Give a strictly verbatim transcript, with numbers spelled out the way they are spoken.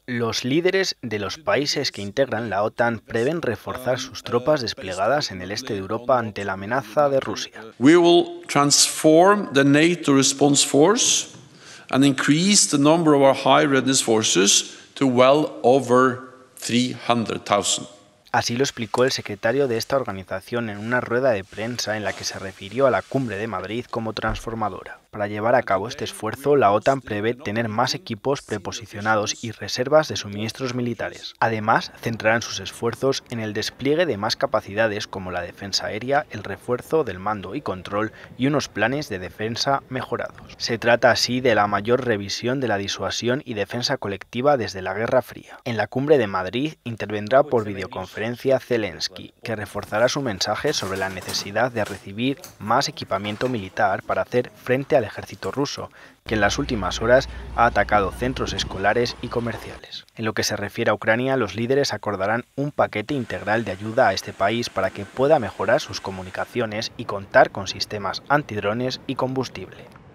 Los líderes de los países que integran la OTAN prevén reforzar sus tropas desplegadas en el este de Europa ante la amenaza de Rusia. We will transform the NATO response force and increase the number of our high readiness forces to well over three hundred thousand. Así lo explicó el secretario de esta organización en una rueda de prensa en la que se refirió a la Cumbre de Madrid como transformadora. Para llevar a cabo este esfuerzo, la OTAN prevé tener más equipos preposicionados y reservas de suministros militares. Además, centrarán sus esfuerzos en el despliegue de más capacidades como la defensa aérea, el refuerzo del mando y control y unos planes de defensa mejorados. Se trata así de la mayor revisión de la disuasión y defensa colectiva desde la Guerra Fría. En la Cumbre de Madrid intervendrá por videoconferencia Zelensky, que reforzará su mensaje sobre la necesidad de recibir más equipamiento militar para hacer frente al ejército ruso, que en las últimas horas ha atacado centros escolares y comerciales. En lo que se refiere a Ucrania, los líderes acordarán un paquete integral de ayuda a este país para que pueda mejorar sus comunicaciones y contar con sistemas antidrones y combustible.